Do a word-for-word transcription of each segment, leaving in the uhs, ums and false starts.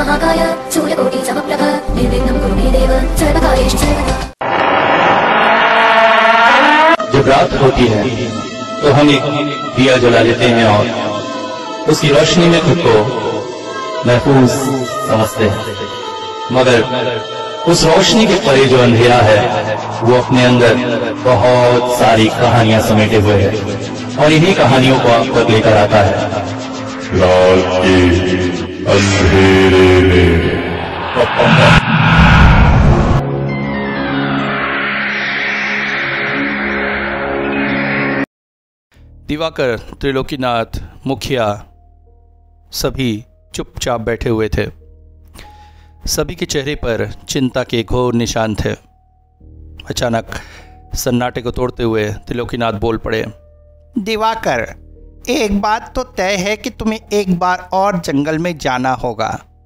महाकाय सूर्यकोटि समप्रभ निर्विघ्नं कुरु मे देव सर्वकार्येषु सर्वदा। जब रात होती है तो हम एक दिया जला लेते हैं और उसकी रोशनी में खुद को महफूज समझते हैं, मगर उस रोशनी के परे जो अंधेरा है वो अपने अंदर बहुत सारी कहानियां समेटे हुए है और इन्हीं कहानियों को आप तक लेकर आता है रात के अंधेरे में। दिवाकर, त्रिलोकीनाथ, मुखिया सभी चुपचाप बैठे हुए थे। सभी के चेहरे पर चिंता के घोर निशान थे। अचानक सन्नाटे को तोड़ते हुए त्रिलोकीनाथ बोल पड़े। दिवाकर, एक बात तो तय है कि तुम्हें एक बार और जंगल में जाना होगा।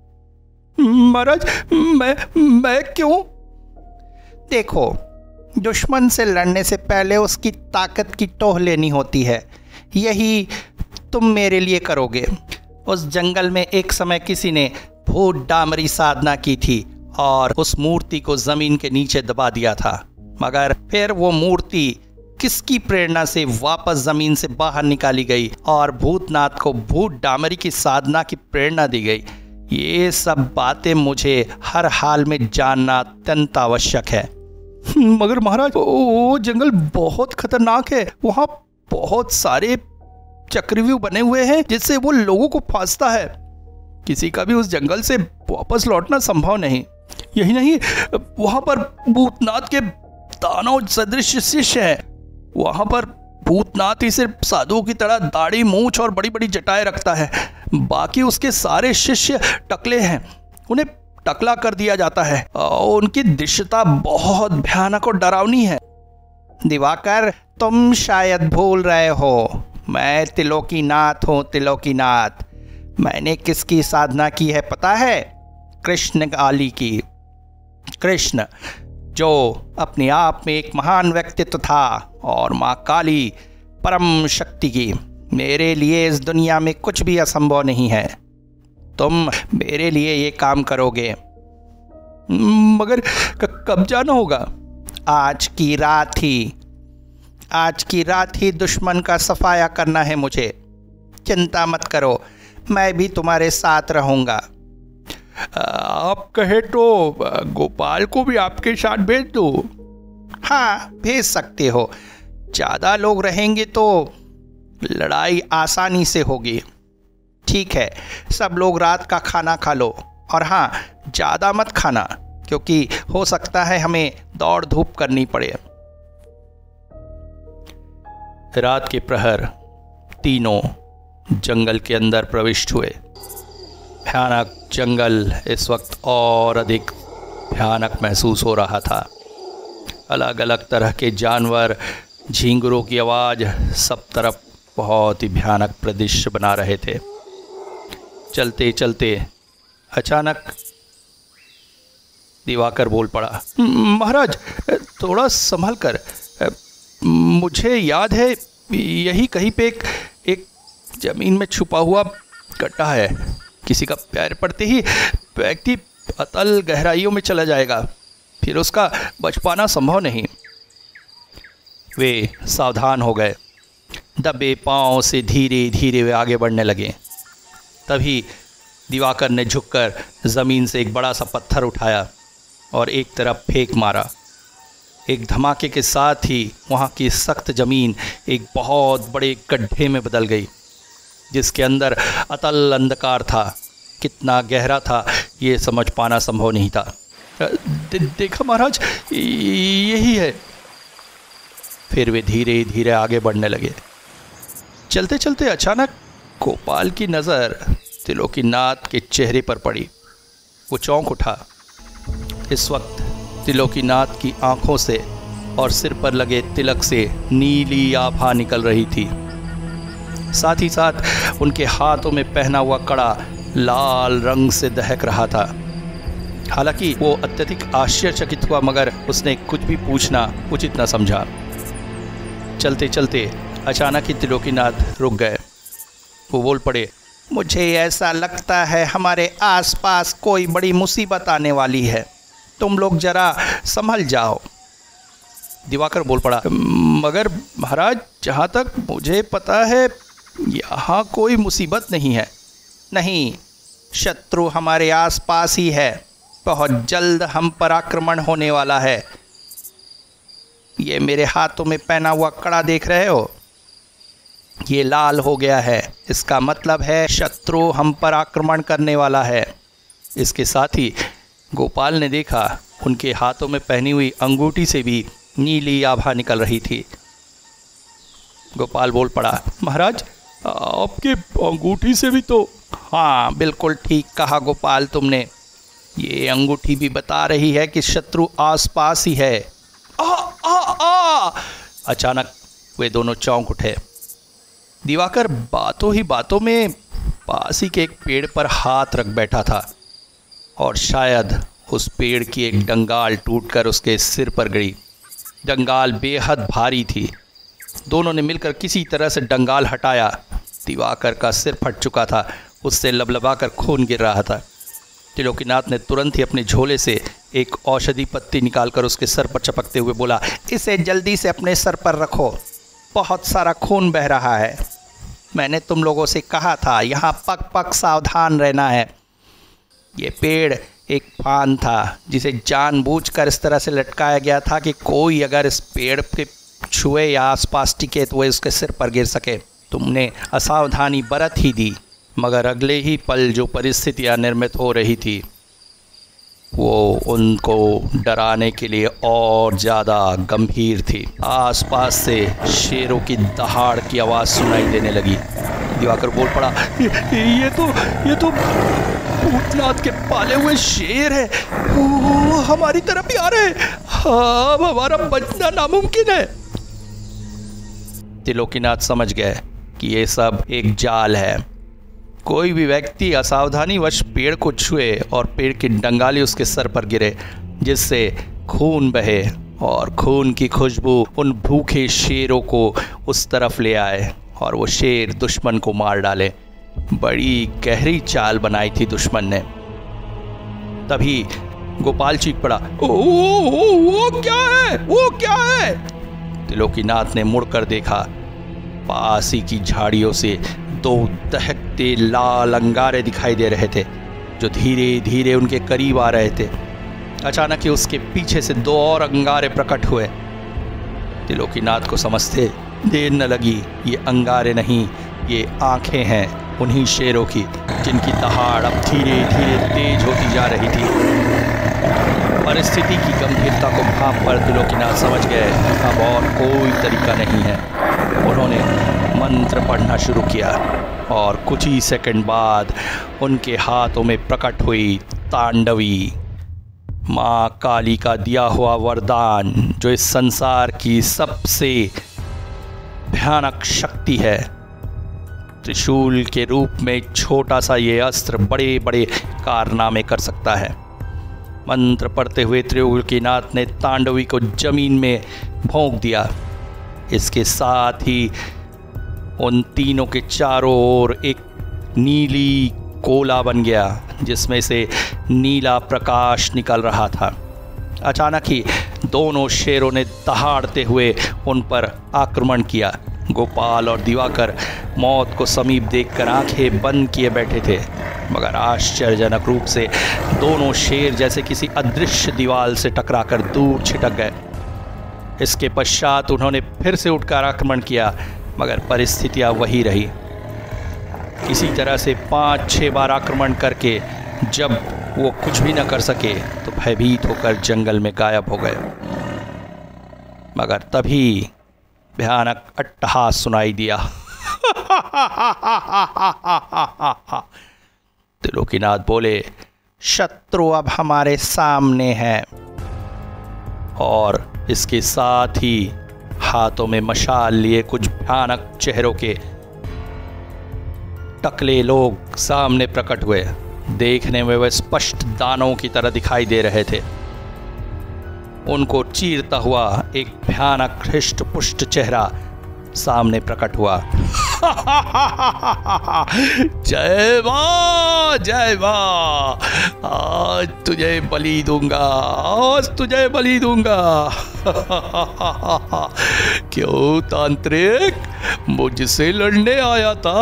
महाराज, मैं मैं क्यों? देखो, दुश्मन से लड़ने से पहले उसकी ताकत की टोह लेनी होती है। यही तुम मेरे लिए करोगे। उस जंगल में एक समय किसी ने भूत डामरी साधना की थी और उस मूर्ति को जमीन के नीचे दबा दिया था, मगर फिर वो मूर्ति किसकी प्रेरणा से वापस जमीन से बाहर निकाली गई और भूतनाथ को भूत डामरी की साधना की प्रेरणा दी गई। ये सब बातें मुझे हर हाल में जानना अत्यंत आवश्यक है। मगर महाराज, वो जंगल बहुत खतरनाक है। वहाँ बहुत सारे चक्रव्यूह बने हुए हैं जिससे वो लोगों को फांसता है। किसी का भी उस जंगल से वापस लौटना संभव नहीं। यही नहीं, वहाँ पर भूतनाथ के दानव सदृश शिष्य हैं। वहाँ पर भूतनाथ ही सिर्फ साधुओं की तरह दाढ़ी, मूंछ और बड़ी बड़ी जटाएं रखता है। बाकी उसके सारे शिष्य टकले हैं। उन्हें टकला कर दिया जाता है और उनकी दृश्यता बहुत भयानक और डरावनी है। दिवाकर, तुम शायद भूल रहे हो, मैं त्रिलोकीनाथ हूँ। त्रिलोकीनाथ, मैंने किसकी साधना की है पता है? कृष्ण काली की। कृष्ण जो अपने आप में एक महान व्यक्तित्व था, और माँ काली परम शक्ति की। मेरे लिए इस दुनिया में कुछ भी असंभव नहीं है। तुम मेरे लिए ये काम करोगे। मगर कब जाना होगा? आज की रात ही। आज की रात ही दुश्मन का सफाया करना है मुझे। चिंता मत करो, मैं भी तुम्हारे साथ रहूँगा। आप कहे तो गोपाल को भी आपके साथ भेज दो? हाँ, भेज सकते हो। ज़्यादा लोग रहेंगे तो लड़ाई आसानी से होगी। ठीक है, सब लोग रात का खाना खा लो, और हाँ, ज़्यादा मत खाना क्योंकि हो सकता है हमें दौड़ धूप करनी पड़े। रात के प्रहर तीनों जंगल के अंदर प्रविष्ट हुए। भयानक जंगल इस वक्त और अधिक भयानक महसूस हो रहा था। अलग अलग तरह के जानवर, झींगुरों की आवाज़ सब तरफ बहुत ही भयानक परिदृश्य बना रहे थे। चलते चलते अचानक दिवाकर बोल पड़ा। महाराज, थोड़ा संभल कर। मुझे याद है यही कहीं पे एक, एक जमीन में छुपा हुआ गड्ढा है। किसी का पैर पड़ते ही व्यक्ति अतल गहराइयों में चला जाएगा, फिर उसका बच पाना संभव नहीं। वे सावधान हो गए। दबे पांव से धीरे धीरे वे आगे बढ़ने लगे। तभी दिवाकर ने झुककर ज़मीन से एक बड़ा सा पत्थर उठाया और एक तरफ फेंक मारा। एक धमाके के साथ ही वहाँ की सख्त ज़मीन एक बहुत बड़े गड्ढे में बदल गई, जिसके अंदर अतल अंधकार था। कितना गहरा था ये समझ पाना संभव नहीं था। दे, देखा महाराज, यही है। फिर वे धीरे धीरे आगे बढ़ने लगे। चलते चलते अचानक गोपाल की नज़र त्रिलोकीनाथ के चेहरे पर पड़ी। वो चौंक उठा। इस वक्त त्रिलोकीनाथ की आंखों से और सिर पर लगे तिलक से नीली आभा निकल रही थी। साथ ही साथ उनके हाथों में पहना हुआ कड़ा लाल रंग से दहक रहा था। हालांकि वो अत्यधिक आश्चर्यचकित हुआ, मगर उसने कुछ भी पूछना उचित न समझा। चलते चलते अचानक ही त्रिलोकीनाथ रुक गए। वो बोल पड़े। मुझे ऐसा लगता है हमारे आसपास कोई बड़ी मुसीबत आने वाली है, तुम लोग जरा संभल जाओ। दिवाकर बोल पड़ा, मगर महाराज, जहाँ तक मुझे पता है यहाँ कोई मुसीबत नहीं है। नहीं, शत्रु हमारे आसपास ही है, बहुत जल्द हम पर आक्रमण होने वाला है। ये मेरे हाथों में पहना हुआ कड़ा देख रहे हो, ये लाल हो गया है, इसका मतलब है शत्रु हम पर आक्रमण करने वाला है। इसके साथ ही गोपाल ने देखा उनके हाथों में पहनी हुई अंगूठी से भी नीली आभा निकल रही थी। गोपाल बोल पड़ा, महाराज, आपके अंगूठी से भी तो। हाँ, बिल्कुल ठीक कहा गोपाल तुमने, ये अंगूठी भी बता रही है कि शत्रु आसपास ही है। आ, आ, आ! अचानक वे दोनों चौंक उठे। दिवाकर बातों ही बातों में पास ही के एक पेड़ पर हाथ रख बैठा था और शायद उस पेड़ की एक डंगाल टूटकर उसके सिर पर गिरी। डंगाल बेहद भारी थी। दोनों ने मिलकर किसी तरह से डंगाल हटाया। दिवाकर का सिर फट चुका था, उससे लबलबाकर खून गिर रहा था। त्रिलोकीनाथ ने तुरंत ही अपने झोले से एक औषधि पत्ती निकालकर उसके सर पर चपकते हुए बोला, इसे जल्दी से अपने सर पर रखो, बहुत सारा खून बह रहा है। मैंने तुम लोगों से कहा था यहाँ पग पग सावधान रहना है। ये पेड़ एक फान था जिसे जानबूझकर इस तरह से लटकाया गया था कि कोई अगर इस पेड़ के छुए या आसपास टिके तो वह उसके सिर पर गिर सके। तुमने असावधानी बरत ही दी, मगर अगले ही पल जो परिस्थितियां निर्मित हो रही थी वो उनको डराने के लिए और ज़्यादा गंभीर थी। आसपास से शेरों की दहाड़ की आवाज़ सुनाई देने लगी। दिवाकर बोल पड़ा, ये, ये तो ये तो भूतनाथ के पाले हुए शेर है, वो हमारी तरफ ही आ रहे हैं। हाँ, हमारा बचना नामुमकिन है। त्रिलोकीनाथ समझ गए कि ये सब एक जाल है। कोई भी व्यक्ति असावधानीवश पेड़ को छुए और पेड़ की डंगाली उसके सर पर गिरे, जिससे खून बहे और खून की खुशबू उन भूखे शेरों को उस तरफ ले आए और वो शेर दुश्मन को मार डाले। बड़ी गहरी चाल बनाई थी दुश्मन ने। तभी गोपाल चीख पड़ा, ओ, ओ, ओ, वो क्या है, वो क्या है? त्रिलोकीनाथ ने मुड़कर देखा। पास ही की झाड़ियों से दो दहकते लाल अंगारे दिखाई दे रहे थे जो धीरे धीरे उनके करीब आ रहे थे। अचानक ही उसके पीछे से दो और अंगारे प्रकट हुए। त्रिलोकीनाथ को समझते देर न लगी, ये अंगारे नहीं, ये आंखें हैं उन्हीं शेरों की जिनकी दहाड़ अब धीरे धीरे तेज होती जा रही थी। परिस्थिति की गंभीरता को भांप कर त्रिलोकीनाथ समझ गए अब और कोई तरीका नहीं है। उन्होंने मंत्र पढ़ना शुरू किया और कुछ ही सेकंड बाद उनके हाथों में प्रकट हुई तांडवी, माँ काली का दिया हुआ वरदान, जो इस संसार की सबसे भयानक शक्ति है। त्रिशूल के रूप में छोटा सा ये अस्त्र बड़े बड़े कारनामे कर सकता है। मंत्र पढ़ते हुए त्रिलोकीनाथ ने तांडवी को जमीन में भोंक दिया। इसके साथ ही उन तीनों के चारों ओर एक नीली कोला बन गया जिसमें से नीला प्रकाश निकल रहा था। अचानक ही दोनों शेरों ने दहाड़ते हुए उन पर आक्रमण किया। गोपाल और दिवाकर मौत को समीप देखकर आंखें बंद किए बैठे थे, मगर आश्चर्यजनक रूप से दोनों शेर जैसे किसी अदृश्य दीवार से टकराकर दूर छिटक गए। इसके पश्चात उन्होंने फिर से उठकर आक्रमण किया, मगर परिस्थितियां वही रही। इसी तरह से पाँच छः बार आक्रमण करके जब वो कुछ भी न कर सके तो भयभीत होकर जंगल में गायब हो गए। मगर तभी भयानक अट्टहास सुनाई दिया। त्रिलोकीनाथ बोले, शत्रु अब हमारे सामने है। और इसके साथ ही हाथों में मशाल लिए कुछ भयानक चेहरों के टकले लोग सामने प्रकट हुए। देखने में वे स्पष्ट दानों की तरह दिखाई दे रहे थे। उनको चीरता हुआ एक भयानक हृष्ट पुष्ट चेहरा सामने प्रकट हुआ। जय मां, जय मां, आज तुझे बलि दूंगा, आज तुझे बलि दूंगा। क्यों तांत्रिक, मुझसे लड़ने आया था?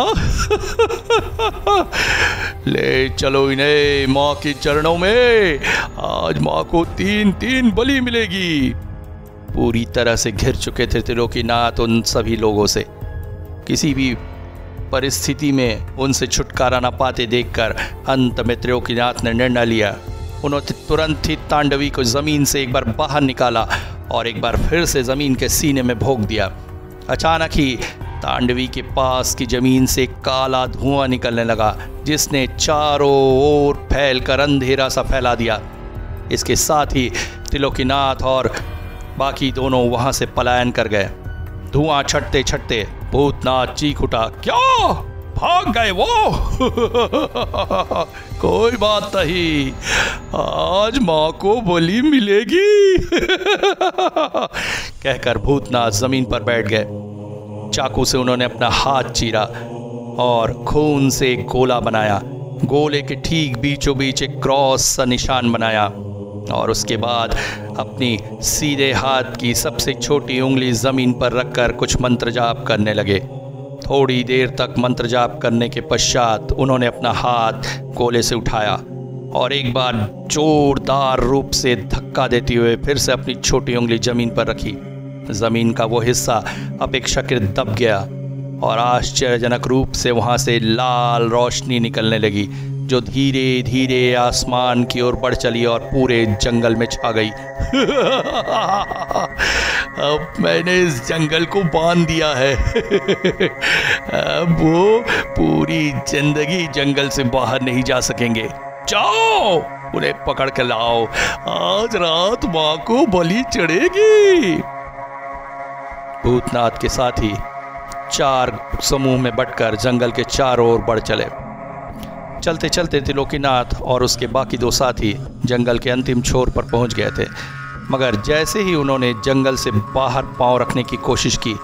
ले चलो इन्हें माँ के चरणों में, आज माँ को तीन तीन बलि मिलेगी। पूरी तरह से घिर चुके थे त्रिलोकीनाथ उन सभी लोगों से। किसी भी परिस्थिति में उनसे छुटकारा न पाते देखकर अंत में त्रिलोकीनाथ ने निर्णय लिया। उन्होंने तुरंत ही तांडवी को जमीन से एक बार बाहर निकाला और एक बार फिर से जमीन के सीने में भोंक दिया। अचानक ही तांडवी के पास की जमीन से काला धुआं निकलने लगा, जिसने चारों ओर फैलकर अंधेरा सा फैला दिया। इसके साथ ही त्रिलोकीनाथ और बाकी दोनों वहां से पलायन कर गए। धुआं छटते छटते भूतनाथ चीख उठा, क्या भाग गए वो? कोई बात नहीं, आज माँ को बलि मिलेगी। कहकर भूतनाथ जमीन पर बैठ गए। चाकू से उन्होंने अपना हाथ चीरा और खून से एक गोला बनाया। गोले के ठीक बीचों बीच एक क्रॉस सा निशान बनाया और उसके बाद अपनी सीधे हाथ की सबसे छोटी उंगली जमीन पर रखकर कुछ मंत्र जाप करने लगे। थोड़ी देर तक मंत्र जाप करने के पश्चात उन्होंने अपना हाथ गोले से उठाया और एक बार जोरदार रूप से धक्का देते हुए फिर से अपनी छोटी उंगली जमीन पर रखी। जमीन का वो हिस्सा अपेक्षाकृत दब गया और आश्चर्यजनक रूप से वहां से लाल रोशनी निकलने लगी, जो धीरे धीरे आसमान की ओर बढ़ चली और पूरे जंगल में छा गई। अब मैंने इस जंगल को बांध दिया है। अब वो पूरी जिंदगी जंगल से बाहर नहीं जा सकेंगे। जाओ, उन्हें पकड़ के लाओ, आज रात माँ को बलि चढ़ेगी। भूतनाथ के साथी चार समूह में बंटकर जंगल के चारों ओर बढ़ चले। चलते चलते त्रिलोकीनाथ और उसके बाकी दो साथी जंगल के अंतिम छोर पर पहुंच गए थे, मगर जैसे ही उन्होंने जंगल से बाहर पांव रखने की कोशिश की,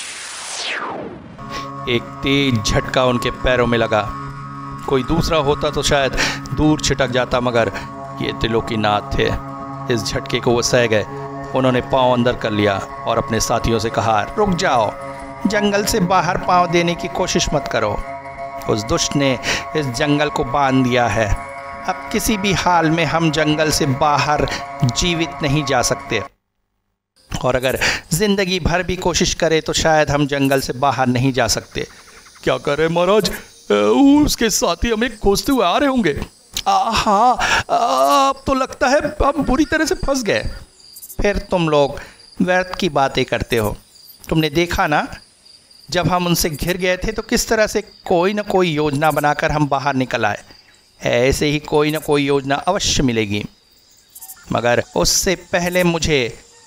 एक तेज झटका उनके पैरों में लगा। कोई दूसरा होता तो शायद दूर छिटक जाता, मगर ये त्रिलोकीनाथ थे। इस झटके को वो सह गए। उन्होंने पांव अंदर कर लिया और अपने साथियों से कहा, रुक जाओ, जंगल से बाहर पांव देने की कोशिश मत करो। उस दुष्ट ने इस जंगल को बांध दिया है। अब किसी भी हाल में हम जंगल से बाहर जीवित नहीं जा सकते, और अगर जिंदगी भर भी कोशिश करें तो शायद हम जंगल से बाहर नहीं जा सकते। क्या करें महाराज, उसके साथी हमें खोजते हुए आ रहे होंगे। हाँ, अब तो लगता है हम बुरी तरह से फंस गए। फिर तुम लोग व्यर्थ की बातें करते हो। तुमने देखा ना, जब हम उनसे घिर गए थे तो किस तरह से कोई ना कोई योजना बनाकर हम बाहर निकल आए। ऐसे ही कोई ना कोई योजना अवश्य मिलेगी, मगर उससे पहले मुझे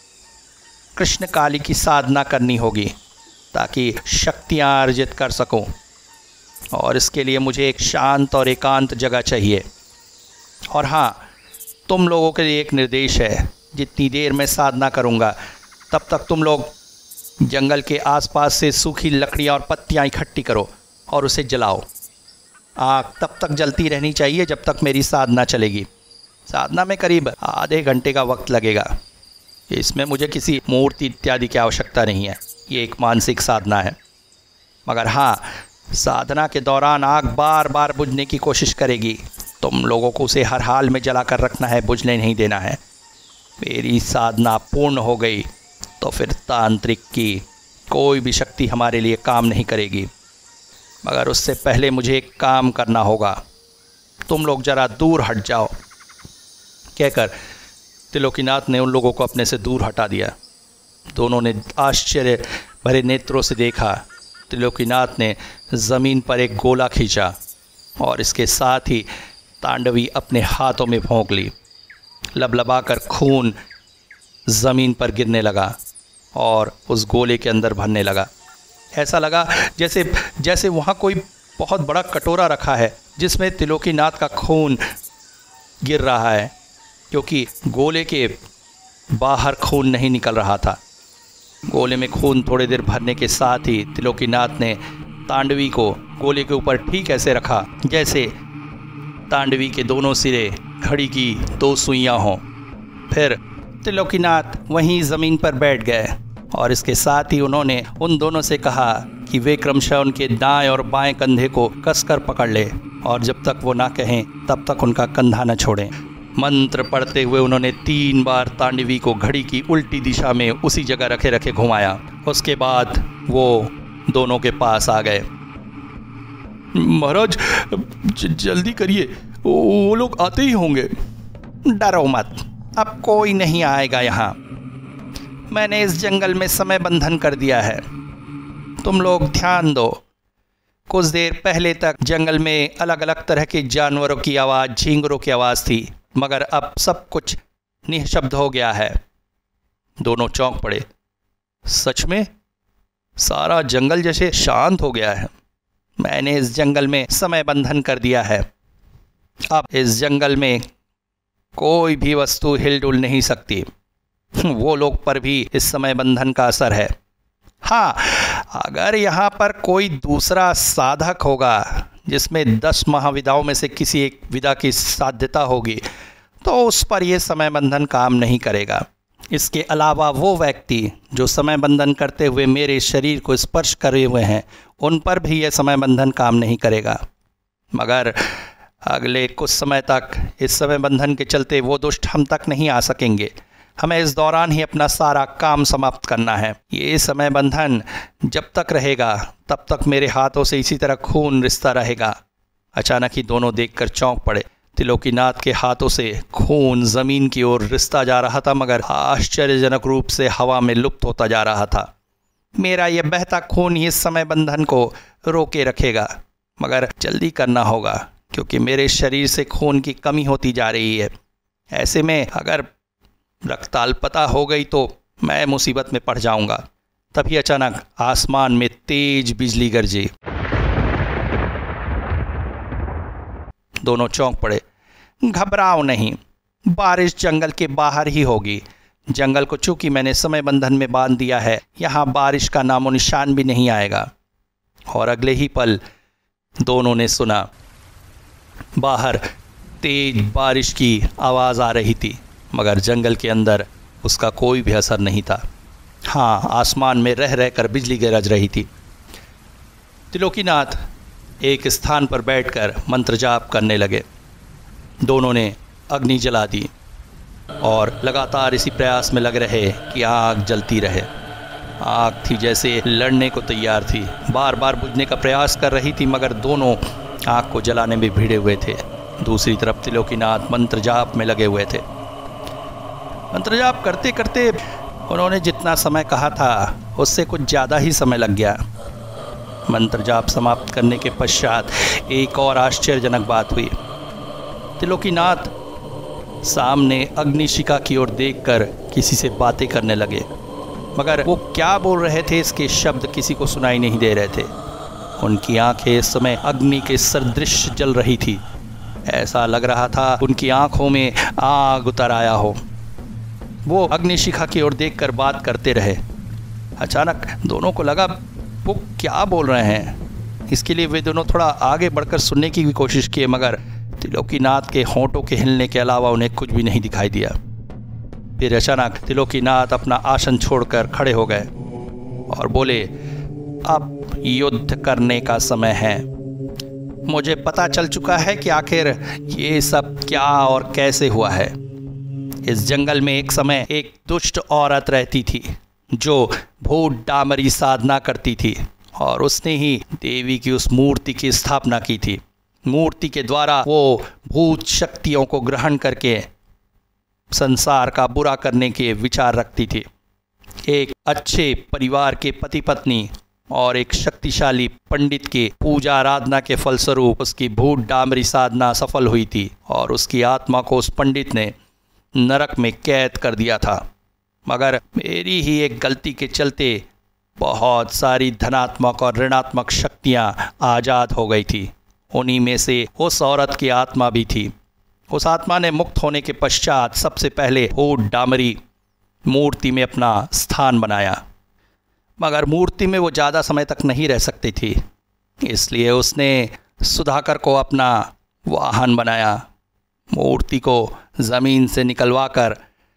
कृष्ण काली की साधना करनी होगी ताकि शक्तियाँ अर्जित कर सकूं, और इसके लिए मुझे एक शांत और एकांत जगह चाहिए। और हाँ, तुम लोगों के लिए एक निर्देश है, जितनी देर मैं साधना करूँगा तब तक तुम लोग जंगल के आसपास से सूखी लकड़ियाँ और पत्तियाँ इकट्ठी करो और उसे जलाओ। आग तब तक जलती रहनी चाहिए जब तक मेरी साधना चलेगी। साधना में करीब आधे घंटे का वक्त लगेगा। इसमें मुझे किसी मूर्ति इत्यादि की आवश्यकता नहीं है, ये एक मानसिक साधना है। मगर हाँ, साधना के दौरान आग बार बार बुझने की कोशिश करेगी। तुम लोगों को उसे हर हाल में जला कर रखना है, बुझने नहीं देना है। मेरी साधना पूर्ण हो गई तो फिर तांत्रिक की कोई भी शक्ति हमारे लिए काम नहीं करेगी। मगर उससे पहले मुझे एक काम करना होगा। तुम लोग जरा दूर हट जाओ। कहकर त्रिलोकीनाथ ने उन लोगों को अपने से दूर हटा दिया। दोनों ने आश्चर्य भरे नेत्रों से देखा। त्रिलोकीनाथ ने ज़मीन पर एक गोला खींचा और इसके साथ ही तांडवी अपने हाथों में भोंक ली। लबलबाकर खून ज़मीन पर गिरने लगा और उस गोले के अंदर भरने लगा। ऐसा लगा जैसे जैसे वहाँ कोई बहुत बड़ा कटोरा रखा है जिसमें त्रिलोकीनाथ का खून गिर रहा है, क्योंकि गोले के बाहर खून नहीं निकल रहा था। गोले में खून थोड़ी देर भरने के साथ ही त्रिलोकीनाथ ने तांडवी को गोले के ऊपर ठीक ऐसे रखा जैसे तांडवी के दोनों सिरे घड़ी की दो सुइयां हों। फिर त्रिलोकीनाथ वहीं ज़मीन पर बैठ गए और इसके साथ ही उन्होंने उन दोनों से कहा कि वे क्रमशः उनके दाएं और बाएं कंधे को कसकर पकड़ ले और जब तक वो ना कहें तब तक उनका कंधा न छोड़ें। मंत्र पढ़ते हुए उन्होंने तीन बार तांडवी को घड़ी की उल्टी दिशा में उसी जगह रखे रखे घुमाया। उसके बाद वो दोनों के पास आ गए। महाराज ज- जल्दी करिए, वो लोग आते ही होंगे। डरो मत, अब कोई नहीं आएगा यहाँ। मैंने इस जंगल में समय बंधन कर दिया है। तुम लोग ध्यान दो। कुछ देर पहले तक जंगल में अलग अलग तरह के जानवरों की आवाज़, झींगरों की आवाज़ थी, मगर अब सब कुछ निःशब्द हो गया है। दोनों चौंक पड़े। सच में सारा जंगल जैसे शांत हो गया है। मैंने इस जंगल में समय बंधन कर दिया है। अब इस जंगल में कोई भी वस्तु हिलडुल नहीं सकती। वो लोग पर भी इस समय बंधन का असर है। हाँ, अगर यहाँ पर कोई दूसरा साधक होगा जिसमें दस महाविदाओं में से किसी एक विदा की साध्यता होगी तो उस पर यह समय बंधन काम नहीं करेगा। इसके अलावा वो व्यक्ति जो समय बंधन करते हुए मेरे शरीर को स्पर्श करे हुए हैं उन पर भी यह समय बंधन काम नहीं करेगा। मगर अगले कुछ समय तक इस समय बंधन के चलते वो दुष्ट हम तक नहीं आ सकेंगे। हमें इस दौरान ही अपना सारा काम समाप्त करना है। ये समय बंधन जब तक रहेगा तब तक मेरे हाथों से इसी तरह खून रिसता रहेगा। अचानक ही दोनों देखकर चौंक पड़े। त्रिलोकीनाथ के हाथों से खून जमीन की ओर रिसता जा रहा था, मगर आश्चर्यजनक रूप से हवा में लुप्त होता जा रहा था। मेरा यह बहता खून ही इस समय बंधन को रोके रखेगा, मगर जल्दी करना होगा क्योंकि मेरे शरीर से खून की कमी होती जा रही है। ऐसे में अगर रक्ताल्पता हो गई तो मैं मुसीबत में पड़ जाऊंगा। तभी अचानक आसमान में तेज बिजली गरजी। दोनों चौंक पड़े। घबराओ नहीं, बारिश जंगल के बाहर ही होगी। जंगल को चूंकि मैंने समय बंधन में बांध दिया है, यहाँ बारिश का नामो निशान भी नहीं आएगा। और अगले ही पल दोनों ने सुना बाहर तेज बारिश की आवाज़ आ रही थी, मगर जंगल के अंदर उसका कोई भी असर नहीं था। हाँ, आसमान में रह रहकर बिजली गरज रही थी। त्रिलोकीनाथ एक स्थान पर बैठकर मंत्र जाप करने लगे। दोनों ने अग्नि जला दी और लगातार इसी प्रयास में लग रहे कि आग जलती रहे। आग थी जैसे लड़ने को तैयार थी, बार बार बुझने का प्रयास कर रही थी, मगर दोनों आग को जलाने में भिड़े हुए थे। दूसरी तरफ त्रिलोकीनाथ मंत्र जाप में लगे हुए थे। मंत्र जाप करते करते उन्होंने जितना समय कहा था उससे कुछ ज़्यादा ही समय लग गया। मंत्र जाप समाप्त करने के पश्चात एक और आश्चर्यजनक बात हुई। त्रिलोकीनाथ सामने अग्निशिखा की ओर देखकर किसी से बातें करने लगे, मगर वो क्या बोल रहे थे इसके शब्द किसी को सुनाई नहीं दे रहे थे। उनकी आंखें इस समय अग्नि के सदृश जल रही थी। ऐसा लग रहा था उनकी आंखों में आग उतर आया हो। वो अग्निशिखा की ओर देखकर बात करते रहे। अचानक दोनों को लगा वो क्या बोल रहे हैं। इसके लिए वे दोनों थोड़ा आगे बढ़कर सुनने की भी कोशिश किए, मगर त्रिलोकीनाथ के होंठों के हिलने के अलावा उन्हें कुछ भी नहीं दिखाई दिया। फिर अचानक त्रिलोकीनाथ अपना आसन छोड़कर खड़े हो गए और बोले, अब युद्ध करने का समय है। मुझे पता चल चुका है कि आखिर ये सब क्या और कैसे हुआ है। इस जंगल में एक समय एक दुष्ट औरत रहती थी जो भूत डामरी साधना करती थी, और उसने ही देवी की उस मूर्ति की स्थापना की थी। मूर्ति के द्वारा वो भूत शक्तियों को ग्रहण करके संसार का बुरा करने के विचार रखती थी। एक अच्छे परिवार के पति पत्नी और एक शक्तिशाली पंडित के पूजा आराधना के फलस्वरूप उसकी भूत डामरी साधना सफल हुई थी, और उसकी आत्मा को उस पंडित ने नरक में कैद कर दिया था। मगर मेरी ही एक गलती के चलते बहुत सारी धनात्मक और ऋणात्मक शक्तियाँ आज़ाद हो गई थी। उन्हीं में से उस औरत की आत्मा भी थी। उस आत्मा ने मुक्त होने के पश्चात सबसे पहले भूत डामरी मूर्ति में अपना स्थान बनाया। मगर मूर्ति में वो ज़्यादा समय तक नहीं रह सकती थी, इसलिए उसने सुधाकर को अपना वाहन बनाया। मूर्ति को ज़मीन से निकलवाकर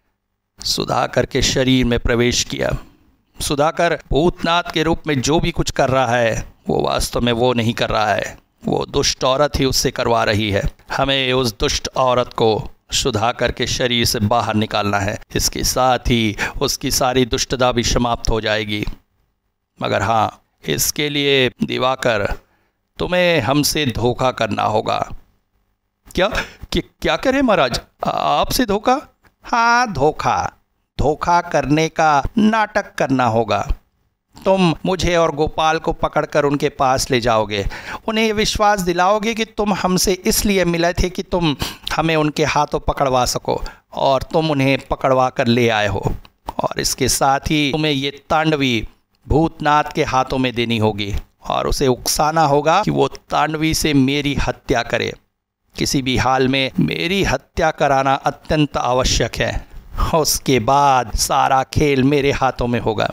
सुधाकर के शरीर में प्रवेश किया। सुधाकर भूतनाथ के रूप में जो भी कुछ कर रहा है वो वास्तव में वो नहीं कर रहा है, वो दुष्ट औरत ही उससे करवा रही है। हमें उस दुष्ट औरत को सुधाकर के शरीर से बाहर निकालना है, इसके साथ ही उसकी सारी दुष्टता भी समाप्त हो जाएगी। मगर हाँ, इसके लिए दिवाकर तुम्हें हमसे धोखा करना होगा। क्या कि, क्या करें महाराज, आपसे धोखा? हाँ, धोखा धोखा करने का नाटक करना होगा। तुम मुझे और गोपाल को पकड़कर उनके पास ले जाओगे, उन्हें ये विश्वास दिलाओगे कि तुम हमसे इसलिए मिले थे कि तुम हमें उनके हाथों पकड़वा सको, और तुम उन्हें पकड़वा कर ले आए हो। और इसके साथ ही तुम्हें ये तांडवी भूतनाथ के हाथों में देनी होगी और उसे उकसाना होगा कि वो तांडवी से मेरी हत्या करे। किसी भी हाल में मेरी हत्या कराना अत्यंत आवश्यक है, उसके बाद सारा खेल मेरे हाथों में होगा।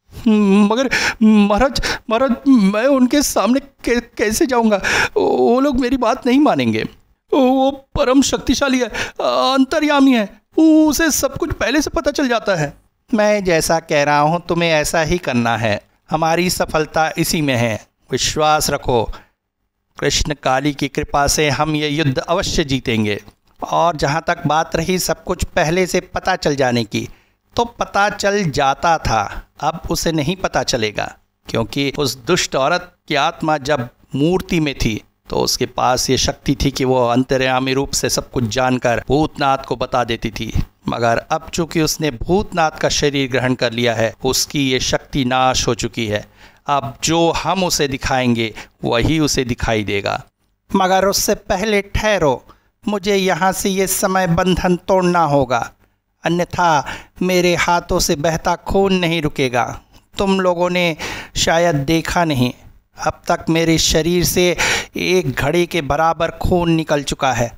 मगर महाराज महाराज मैं उनके सामने कैसे जाऊंगा? वो लोग मेरी बात नहीं मानेंगे। वो परम शक्तिशाली है, अंतर्यामी है, उसे सब कुछ पहले से पता चल जाता है। मैं जैसा कह रहा हूँ तुम्हें ऐसा ही करना है, हमारी सफलता इसी में है। विश्वास रखो, कृष्ण काली की कृपा से हम ये युद्ध अवश्य जीतेंगे। और जहाँ तक बात रही सब कुछ पहले से पता चल जाने की, तो पता चल जाता था, अब उसे नहीं पता चलेगा, क्योंकि उस दुष्ट औरत की आत्मा जब मूर्ति में थी तो उसके पास ये शक्ति थी कि वो अंतर्यामी रूप से सब कुछ जानकर भूतनाथ को बता देती थी। मगर अब चूंकि उसने भूतनाथ का शरीर ग्रहण कर लिया है, उसकी ये शक्ति नाश हो चुकी है। अब जो हम उसे दिखाएंगे वही उसे दिखाई देगा। मगर उससे पहले ठहरो, मुझे यहाँ से ये समय बंधन तोड़ना होगा, अन्यथा मेरे हाथों से बहता खून नहीं रुकेगा। तुम लोगों ने शायद देखा नहीं, अब तक मेरे शरीर से एक घड़े के बराबर खून निकल चुका है।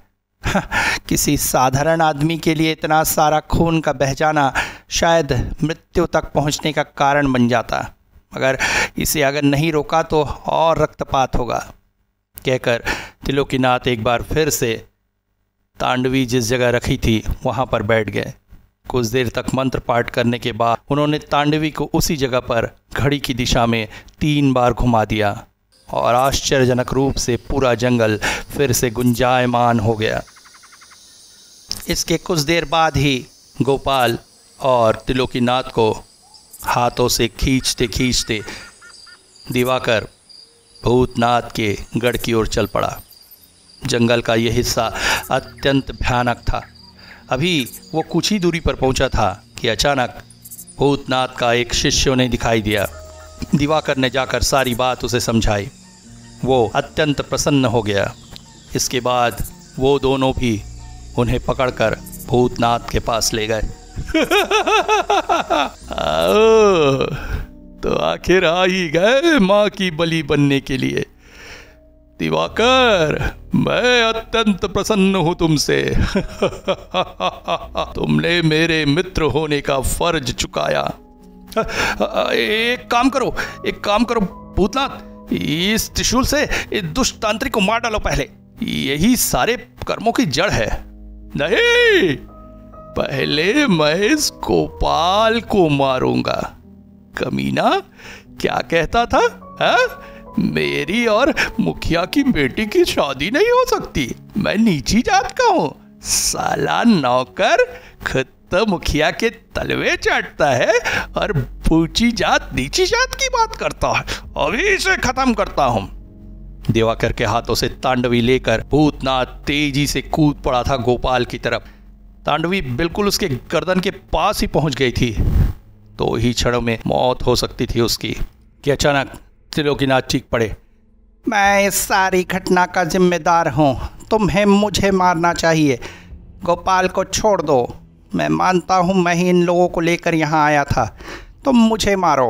किसी साधारण आदमी के लिए इतना सारा खून का बह जाना शायद मृत्यु तक पहुंचने का कारण बन जाता, मगर इसे अगर नहीं रोका तो और रक्तपात होगा। कहकर त्रिलोकीनाथ एक बार फिर से तांडवी जिस जगह रखी थी वहाँ पर बैठ गए। कुछ देर तक मंत्र पाठ करने के बाद उन्होंने तांडवी को उसी जगह पर घड़ी की दिशा में तीन बार घुमा दिया और आश्चर्यजनक रूप से पूरा जंगल फिर से गुंजायमान हो गया। इसके कुछ देर बाद ही गोपाल और त्रिलोकीनाथ को हाथों से खींचते खींचते दिवाकर भूतनाथ के गढ़ की ओर चल पड़ा। जंगल का यह हिस्सा अत्यंत भयानक था। अभी वो कुछ ही दूरी पर पहुंचा था कि अचानक भूतनाथ का एक शिष्य उन्हें दिखाई दिया। दिवाकर ने जाकर सारी बात उसे समझाई। वो अत्यंत प्रसन्न हो गया। इसके बाद वो दोनों भी उन्हें पकड़कर भूतनाथ के पास ले गए। तो आखिर आ ही गए माँ की बलि बनने के लिए। दिवाकर, मैं अत्यंत प्रसन्न हूं तुमसे। तुमने मेरे मित्र होने का फर्ज चुकाया। एक काम करो एक काम करो भूतनाथ, इस त्रिशूल से इस दुष्ट तांत्रिक को मार डालो पहले, यही सारे कर्मों की जड़ है। नहीं, पहले मैं इस गोपाल को मारूंगा। कमीना, क्या कहता था? हा? मेरी और मुखिया की बेटी की शादी नहीं हो सकती, मैं नीची जात का हूं। साला नौकर खुद तो मुखिया के तलवे चाटता है और ऊंची जात नीची जात की बात करता है। अभी इसे खत्म करता हूं। दिवाकर के हाथों से तांडवी लेकर भूतनाथ तेजी से कूद पड़ा था गोपाल की तरफ। तांडवी बिल्कुल उसके गर्दन के पास ही पहुंच गई थी। तो ही क्षणों में मौत हो सकती थी उसकी कि अचानक त्रिलोकीनाथ चीख पड़े, मैं इस सारी घटना का जिम्मेदार हूँ, तुम्हें मुझे मारना चाहिए। गोपाल को छोड़ दो, मैं मानता हूँ मैं ही इन लोगों को लेकर यहाँ आया था, तुम मुझे मारो।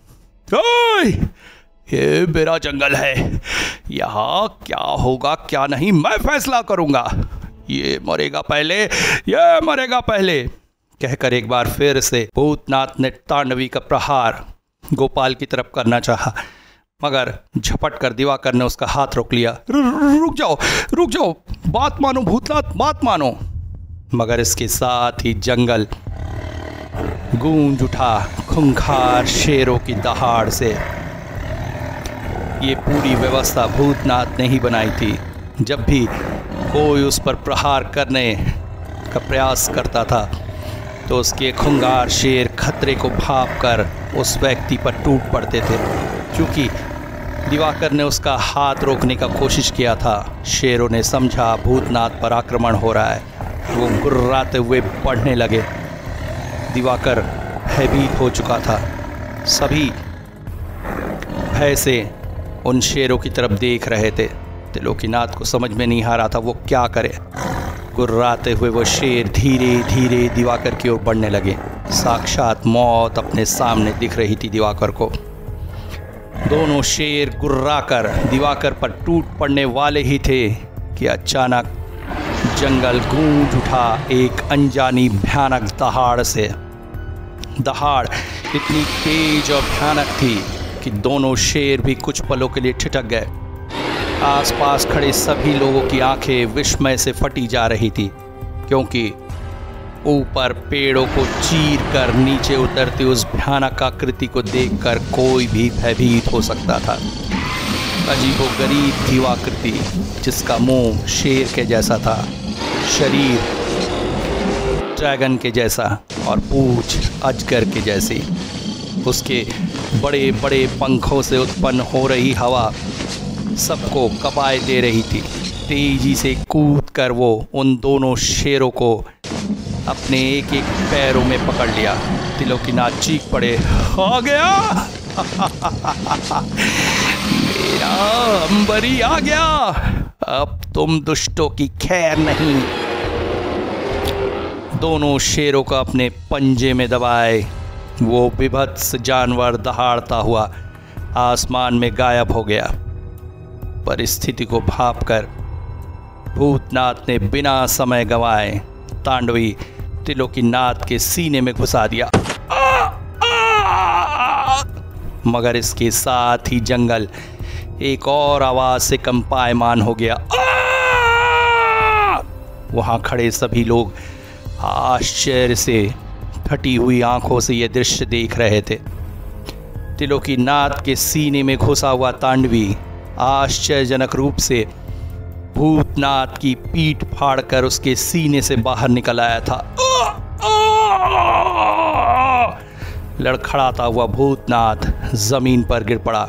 ये मेरा जंगल है, यहाँ क्या होगा क्या नहीं मैं फैसला करूँगा। ये मरेगा पहले, ये मरेगा पहले, कहकर एक बार फिर से भूतनाथ ने तांडवी का प्रहार गोपाल की तरफ करना चाहा, मगर झपट कर दिवाकर ने उसका हाथ रोक लिया। रुक जाओ रुक जाओ, बात मानो भूतनाथ, बात मानो। मगर इसके साथ ही जंगल गूंज उठा खूंखार शेरों की दहाड़ से। ये पूरी व्यवस्था भूतनाथ ने ही बनाई थी। जब भी कोई उस पर प्रहार करने का प्रयास करता था तो उसके खूंखार शेर खतरे को भाप कर उस व्यक्ति पर टूट पड़ते थे। क्योंकि दिवाकर ने उसका हाथ रोकने का कोशिश किया था, शेरों ने समझा भूतनाथ पर आक्रमण हो रहा है। वो गुर्राते हुए बढ़ने लगे। दिवाकर भयभीत हो चुका था। सभी भय से उन शेरों की तरफ देख रहे थे। त्रिलोकीनाथ को समझ में नहीं आ रहा था वो क्या करे। गुर्राते हुए वो शेर धीरे धीरे दिवाकर की ओर बढ़ने लगे। साक्षात मौत अपने सामने दिख रही थी दिवाकर को। दोनों शेर गुर्राकर दिवाकर पर टूट पड़ने वाले ही थे कि अचानक जंगल गूंज उठा एक अनजानी भयानक दहाड़ से। दहाड़ इतनी तेज और भयानक थी कि दोनों शेर भी कुछ पलों के लिए ठिठक गए। आसपास खड़े सभी लोगों की आंखें विस्मय से फटी जा रही थी, क्योंकि ऊपर पेड़ों को चीर कर नीचे उतरती उस भयानक आकृति को देखकर कोई भी भयभीत हो सकता था। अजीबोगरीब थी वो आकृति, जिसका मुंह शेर के जैसा था, शरीर ड्रैगन के जैसा और पूंछ अजगर के जैसी। उसके बड़े बड़े पंखों से उत्पन्न हो रही हवा सबको कपाए दे रही थी। तेजी से कूद कर वो उन दोनों शेरों को अपने एक एक पैरों में पकड़ लिया। त्रिलोकीनाथ चीख पड़े, आ गया मेरा अंबरी आ गया, अब तुम दुष्टों की खैर नहीं। दोनों शेरों को अपने पंजे में दबाए वो विभत्स जानवर दहाड़ता हुआ आसमान में गायब हो गया। परिस्थिति को भांपकर भूतनाथ ने बिना समय गंवाए तांडवी त्रिलोकीनाथ के सीने में घुसा दिया। मगर इसके साथ ही जंगल एक और आवाज से कंपायमान हो गया। वहां खड़े सभी लोग आश्चर्य से फटी हुई आंखों से यह दृश्य देख रहे थे। त्रिलोकीनाथ के सीने में घुसा हुआ तांडवी आश्चर्यजनक रूप से भूतनाथ की पीठ फाड़कर उसके सीने से बाहर निकल आया था। लड़खड़ाता हुआ भूतनाथ जमीन पर गिर पड़ा,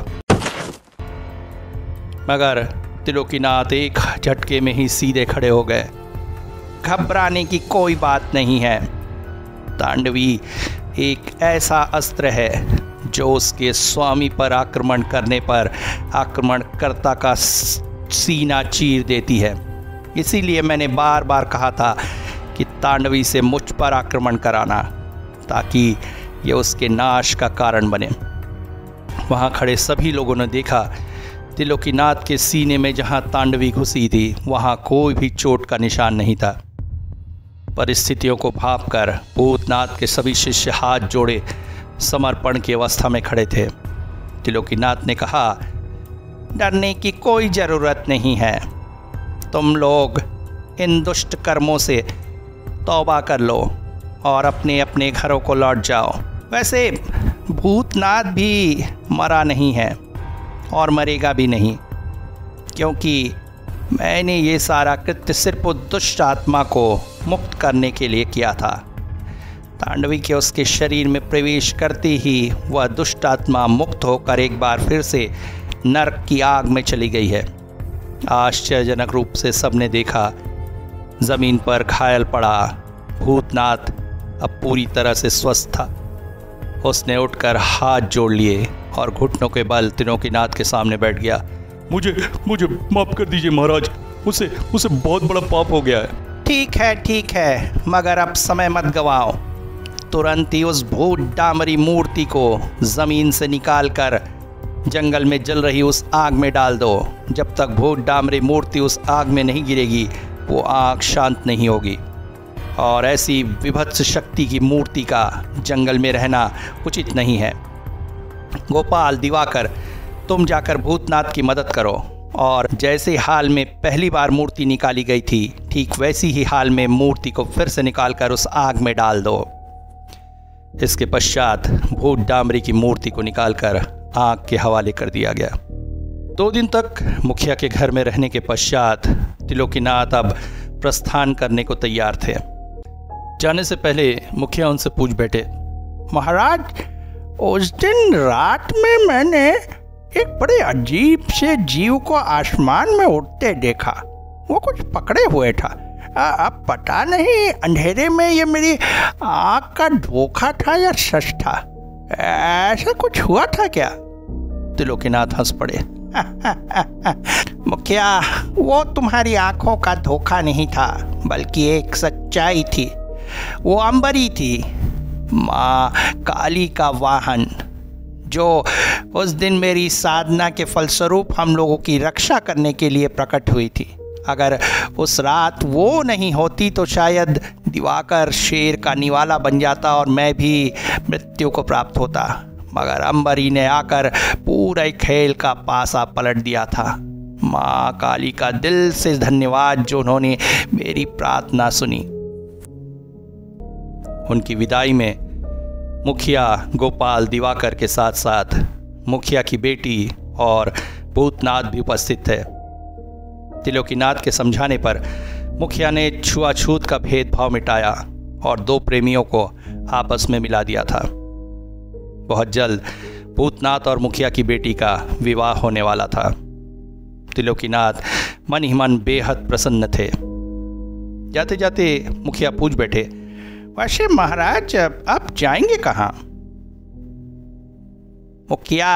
मगर त्रिलोकीनाथ एक झटके में ही सीधे खड़े हो गए। घबराने की कोई बात नहीं है। तांडवी एक ऐसा अस्त्र है जो उसके स्वामी पर आक्रमण करने पर आक्रमणकर्ता का सीना चीर देती है। इसीलिए मैंने बार बार कहा था कि तांडवी से मुझ पर आक्रमण कराना, ताकि यह उसके नाश का कारण बने। वहाँ खड़े सभी लोगों ने देखा त्रिलोकीनाथ के सीने में जहाँ तांडवी घुसी थी वहाँ कोई भी चोट का निशान नहीं था। परिस्थितियों को भांपकर भूतनाथ के सभी शिष्य हाथ जोड़े समर्पण की अवस्था में खड़े थे। त्रिलोकीनाथ ने कहा, डरने की कोई ज़रूरत नहीं है। तुम लोग इन दुष्ट कर्मों से तौबा कर लो और अपने अपने घरों को लौट जाओ। वैसे भूतनाथ भी मरा नहीं है और मरेगा भी नहीं, क्योंकि मैंने ये सारा कृत्य सिर्फ उस दुष्ट आत्मा को मुक्त करने के लिए किया था। तांडवी के उसके शरीर में प्रवेश करते ही वह दुष्ट आत्मा मुक्त होकर एक बार फिर से नरक की आग में चली गई है। आश्चर्यजनक रूप से सबने देखा, जमीन पर घायल पड़ा भूतनाथ अब पूरी तरह से स्वस्थ था। उसने उठकर हाथ जोड़ लिए और घुटनों के बल त्रिलोकीनाथ के सामने बैठ गया। मुझे मुझे माफ कर दीजिए महाराज, उसे उसे बहुत बड़ा पाप हो गया है। ठीक है ठीक है, मगर अब समय मत गवाओ। तुरंत ही उस भूत डामरी मूर्ति को जमीन से निकालकर जंगल में जल रही उस आग में डाल दो। जब तक भूत डामरी मूर्ति उस आग में नहीं गिरेगी वो आग शांत नहीं होगी, और ऐसी विभत्स शक्ति की मूर्ति का जंगल में रहना उचित नहीं है। गोपाल, दिवाकर, तुम जाकर भूतनाथ की मदद करो और जैसे हाल में पहली बार मूर्ति निकाली गई थी ठीक वैसी ही हाल में मूर्ति को फिर से निकालकर उस आग में डाल दो। इसके पश्चात भूत डामरी की मूर्ति को निकालकर आग के हवाले कर दिया गया। दो दिन तक मुखिया के घर में रहने के पश्चात त्रिलोकीनाथ अब प्रस्थान करने को तैयार थे। जाने से पहले मुखिया उनसे पूछ बैठे, महाराज, उस दिन रात में मैंने एक बड़े अजीब से जीव को आसमान में उड़ते देखा। वो कुछ पकड़े हुए था। अब पता नहीं अंधेरे में ये मेरी आँख का धोखा था या सच था। ऐसा कुछ हुआ था क्या? त्रिलोकीनाथ हंस पड़े। मुखिया, वो तुम्हारी आंखों का धोखा नहीं था बल्कि एक सच्चाई थी। वो अंबरी थी, माँ काली का वाहन, जो उस दिन मेरी साधना के फलस्वरूप हम लोगों की रक्षा करने के लिए प्रकट हुई थी। अगर उस रात वो नहीं होती तो शायद दिवाकर शेर का निवाला बन जाता और मैं भी मृत्यु को प्राप्त होता, मगर अंबरी ने आकर पूरे खेल का पासा पलट दिया था। माँ काली का दिल से धन्यवाद जो उन्होंने मेरी प्रार्थना सुनी। उनकी विदाई में मुखिया, गोपाल, दिवाकर के साथ साथ मुखिया की बेटी और भूतनाथ भी उपस्थित थे। त्रिलोकीनाथ के समझाने पर मुखिया ने छुआछूत का भेदभाव मिटाया और दो प्रेमियों को आपस में मिला दिया था। बहुत जल्द भूतनाथ और मुखिया की बेटी का विवाह होने वाला था। त्रिलोकीनाथ मन ही मन बेहद प्रसन्न थे। जाते जाते मुखिया पूछ बैठे, वैसे महाराज अब जाएंगे कहाँ? मुखिया,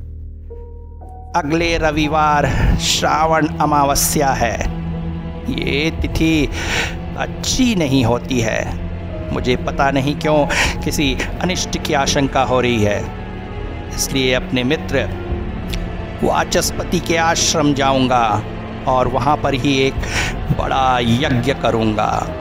अगले रविवार श्रावण अमावस्या है। ये तिथि अच्छी नहीं होती है। मुझे पता नहीं क्यों किसी अनिष्ट की आशंका हो रही है, इसलिए अपने मित्र वाचस्पति के आश्रम जाऊंगा और वहां पर ही एक बड़ा यज्ञ करूंगा।